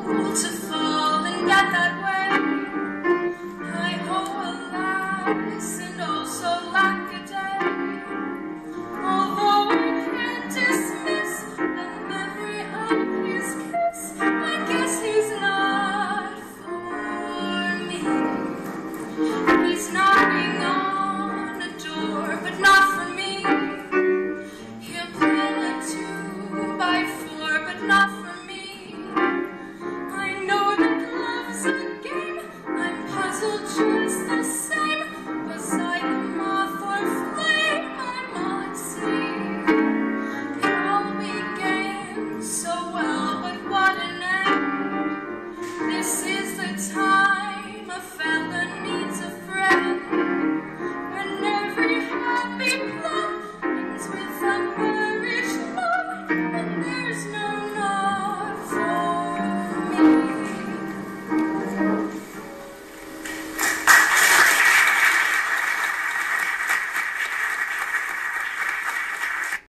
to fall and get that way. I owe a lies and also lack a day. Although I can't dismiss the memory of his kiss, I guess he's not for me. He's knocking on a door, but not for me. He'll play a 2x4, but not for me. I know that love's a game. I'm puzzled just the same. Beside the moth or flame, I'm all at sea. It all began so well, but what an end. This is the time of